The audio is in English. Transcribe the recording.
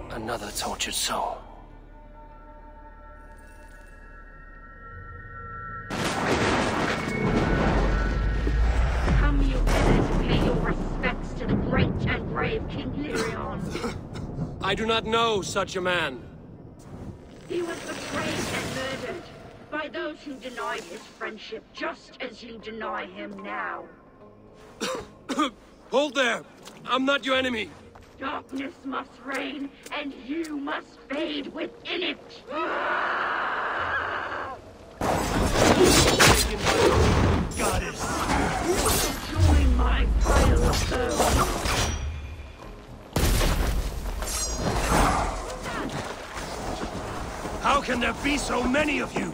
Another tortured soul. Come, you hither, to pay your respects to the great and brave King Lyrion. I do not know such a man. He was betrayed and murdered by those who denied his friendship, just as you deny him now. Hold there! I'm not your enemy! Darkness must reign, and you must fade within it! Goddess! Join my pile of bones! How can there be so many of you?